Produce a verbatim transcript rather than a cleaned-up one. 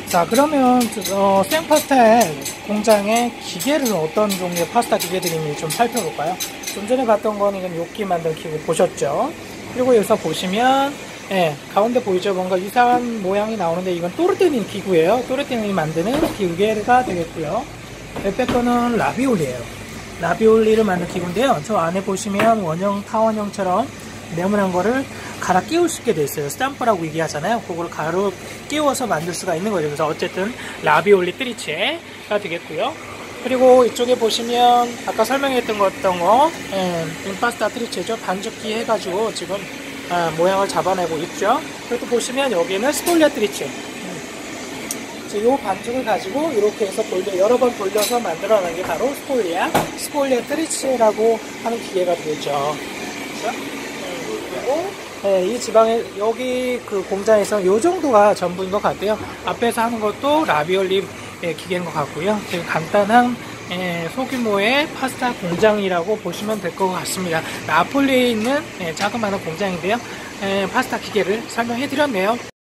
자, 그러면 어, 생파스타 공장의 기계를 어떤 종류의 파스타 기계들이 있는지 좀 살펴볼까요? 좀 전에 봤던 거는 이건 요끼 만든 기구 보셨죠? 그리고 여기서 보시면 예, 가운데 보이죠? 뭔가 이상한 모양이 나오는데 이건 또르테니 기구예요. 또르테니 만드는 기계가 되겠고요. 옆에 거는 라비올리예요. 라비올리를 만든 기구인데요. 저 안에 보시면 원형 타원형처럼 네모난 거를 갈아 끼울 수 있게 돼 있어요. 스탬프라고 얘기하잖아요. 그거를 가로 끼워서 만들 수가 있는 거죠. 그래서 어쨌든 라비올리 트리체가 되겠고요. 그리고 이쪽에 보시면 아까 설명했던 거 어떤 거 예, 임파스타 트리체죠. 반죽기 해가지고 지금 아, 모양을 잡아내고 있죠. 그리고 보시면 여기는 스폴리아 트리체. 이 반죽을 가지고 이렇게 해서 돌려, 여러 번 돌려서 만들어낸 게 바로 스폴리아, 스폴리아 트리체라고 하는 기계가 되겠죠. 그렇죠? 그리고 네, 이 지방에 여기 그 공장에서 이 정도가 전부인 것 같아요. 앞에서 하는 것도 라비올리 기계인 것 같고요. 되게 간단한 예, 소규모의 파스타 공장이라고 보시면 될 것 같습니다. 나폴리에 있는 예, 자그마한 공장인데요. 예, 파스타 기계를 설명해 드렸네요.